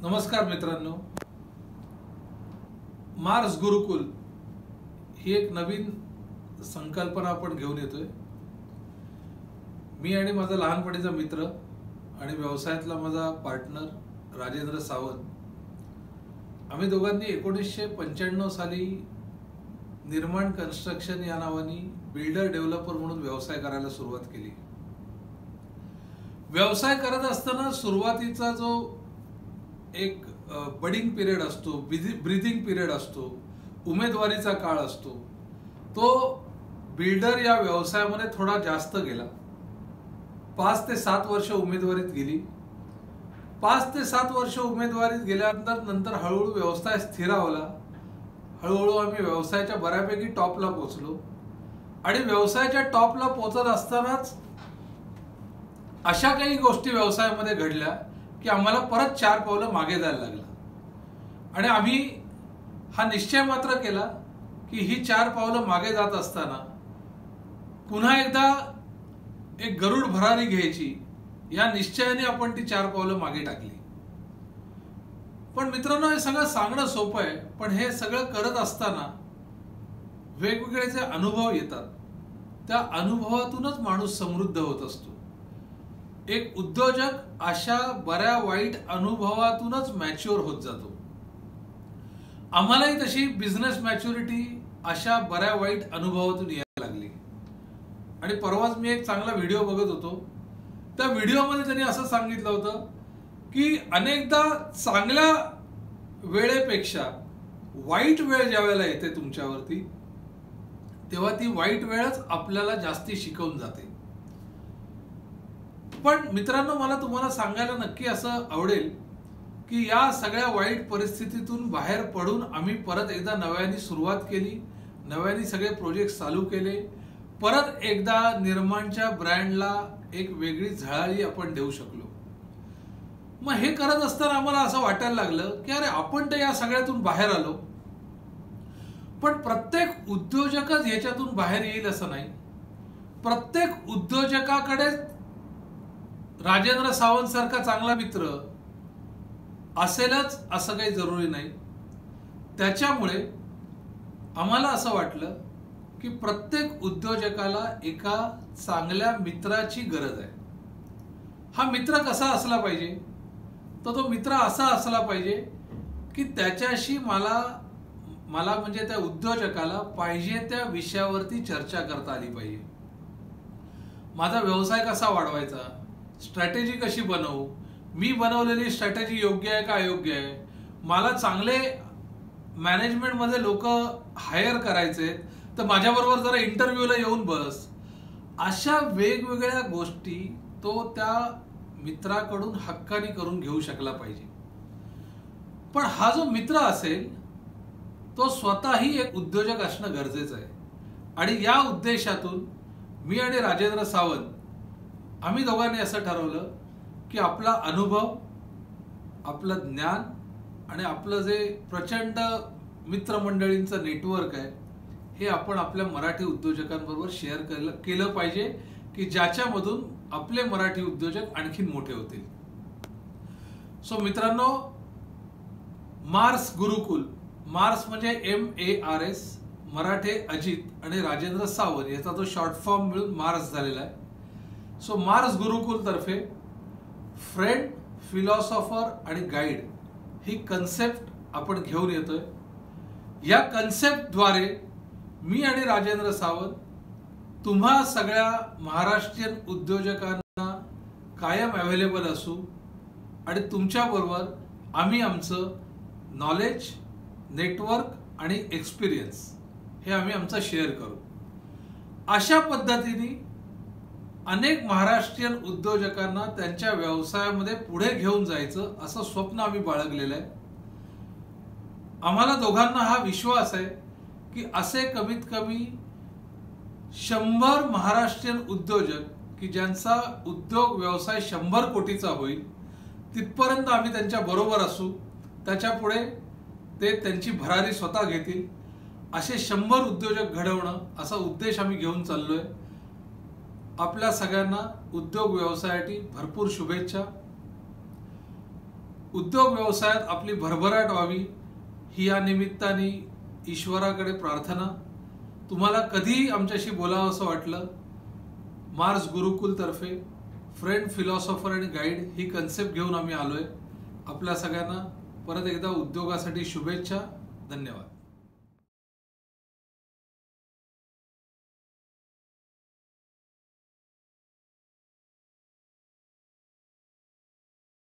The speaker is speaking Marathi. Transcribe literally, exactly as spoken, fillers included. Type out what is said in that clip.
नमस्कार मित्रांनो, मार्स गुरुकुल ही एक नवीन संकल्पना आपण घेऊन येतोय। मी आणि माझा लहानपणीचा मित्र आणि व्यवसायातला माझा पार्टनर राजेंद्र सावंत, आम्ही दोघांनी एकोणीसशे पंच्याण्णव साली निर्माण कन्स्ट्रक्शन या नावाने बिल्डर डेव्हलपर म्हणून व्यवसाय करायला सुरुवात केली। व्यवसाय करत असताना सुरुवातीचा जो एक बडिंग पिरियड असतो, ब्रीदिंग पिरियड असतो, उमेदवारीचा काळ असतो, तो बिल्डर या व्यवसायामध्ये थोडा जास्त गेला। पाच ते सात वर्ष उमेदवारीत गेली। पाच ते सात वर्ष उमेदवारीत गेल्यानंतर नंतर हळूहळू व्यवसाय स्थिरावला। हळूहळू आम्ही व्यवसायाच्या बऱ्यापैकी टॉपला पोहोचलो आणि व्यवसायाच्या टॉपला पोहोचत असतानाच अशा काही गोष्टी व्यवसायामध्ये घडल्या की आम्हाला परत चार पावलं मागे जायला लागलं आणि आम्ही हा निश्चय मात्र केला की ही चार पावलं मागे जात असताना पुन्हा एकदा एक गरुड भरारी घ्यायची या निश्चयाने आपण ती चार पावलं मागे टाकली। पण मित्रांनो, हे सगळं सांगणं सोपं आहे, पण हे सगळं करत असताना वेगवेगळे जे अनुभव येतात त्या अनुभवातूनच माणूस समृद्ध होत असतो। एक उद्योजक अशा बऱ्या वाईट अनुभवातूनच मॅच्युअर होत जातो। आम्हालाही तशी बिझनेस मॅच्युरिटी अशा बऱ्या वाईट अनुभवातून यायला लागली। आणि परवाच मी एक चांगला व्हिडिओ बघत होतो। त्या व्हिडिओमध्ये त्यांनी असं सांगितलं होतं की अनेकदा चांगल्या वेळेपेक्षा वाईट वेळ ज्यावेळेला येते तुमच्यावरती, तेव्हा ती वाईट वेळच आपल्याला जास्ती शिकवून जाते। पण मित्रांनो, मला तुम्हाला सांगायला नक्की असं आवडेल की या सगळ्या वाईट परिस्थितीतून बाहेर पडून आम्ही परत एकदा नव्याने सुरुवात केली, नव्याने सगळे प्रोजेक्ट चालू केले, परत एकदा निर्माणच्या ब्रँडला एक वेगळी झळाळी आपण देऊ शकलो। मग हे करत असताना आम्हाला असं वाटायला लागलं की अरे, आपण तर या सगळ्यातून बाहेर आलो, पण प्रत्येक उद्योजकच याच्यातून बाहेर येईल असं नाही। प्रत्येक उद्योजकाकडे राजेंद्र सावंत सारखा चांगला मित्र असेलच असं काही जरुरी नाही। त्याच्यामुळे आम्हाला असं वाटलं की प्रत्येक उद्योजकाला एका चांगल्या मित्राची गरज आहे। हा मित्र कसा असला पाहिजे, तर तो मित्र असा असला पाहिजे की त्याच्याशी मला मला म्हणजे त्या उद्योजकाला पाहिजे त्या विषयावरती चर्चा करता आली पाहिजे। माझा व्यवसाय कसा वाढवायचा, स्ट्रॅटेजी कशी बनवू, मी बनवलेली स्ट्रॅटेजी योग्य आहे का अयोग्य आहे, मला चांगले मॅनेजमेंट मध्ये लोक हायर करायचे तर माझ्याबरोबर जरा इंटरव्ह्यूला येऊन बस, अशा वेगवेगळ्या गोष्टी तो त्या मित्राकडून हक्काने करून घेऊ शकला पाहिजे। पण हा जो मित्र असेल तो स्वतःही एक उद्योजक असणं गरजेचं आहे। आणि या उद्देशातून मी आणि राजेंद्र सावंत आम्ही दोघांनी असं ठरवलं की आपला अनुभव, आपलं ज्ञान आणि आपलं जे प्रचंड मित्रमंडळींचं नेटवर्क आहे हे आपण आपल्या मराठी उद्योजकांबरोबर शेअर केलं केलं पाहिजे की ज्याच्यामधून आपले मराठी उद्योजक आणखीन मोठे होतील। सो मित्रांनो, मार्स गुरुकुल, मार्स म्हणजे M A R S, Marathe Ajit आणि राजेंद्र सावंत याचा तो शॉर्ट फॉर्म मिळून मार्स झालेला आहे। सो मार्स गुरुकुल तर्फे फ्रेंड, फिलॉसॉफर आणि गाईड ही कन्सेप्ट आपण घेऊन येतोय। या कन्सेप्टद्वारे मी आणि राजेंद्र सावंत तुम्हा सगळ्या महाराष्ट्रीयन उद्योजकांना कायम अवेलेबल असू आणि तुमच्याबरोबर आम्ही आमचं नॉलेज, नेटवर्क आणि एक्सपिरियन्स हे आम्ही आमचं शेअर करू। अशा पद्धतीने अनेक महाराष्ट्रीयन उद्योजकांना त्यांच्या व्यवसायामध्ये पुढे घेऊन जायचं असं स्वप्न आम्ही बाळगलेलं आहे। आम्हाला दोघांना हा विश्वास आहे की असे कमीत कमी शंभर महाराष्ट्रीयन उद्योजक की ज्यांचा उद्योग व्यवसाय शंभर कोटीचा होईल तिथपर्यंत आम्ही त्यांच्या बरोबर असू, त्याच्या पुढे ते त्यांची भरारी स्वतः घेतील, असे शंभर उद्योजक घडवणं असा उद्देश आम्ही घेऊन चाललोय। आपल्या सगळ्यांना उद्योग व्यवसायासाठी भरपूर शुभेच्छा। उद्योग व्यवसायात आपली भरभराट व्हावी ही या निमित्ताने ईश्वराकडे प्रार्थना. तुम्हाला कधी आमच्याशी बोलावं असं वाटलं, मार्स गुरुकुल तर्फे फ्रेंड, फिलॉसॉफर आणि गाईड ही कन्सेप्ट घेऊन आम्ही आलोय. आपल्या सगळ्यांना परत एकदा उद्योगासाठी शुभेच्छा. धन्यवाद.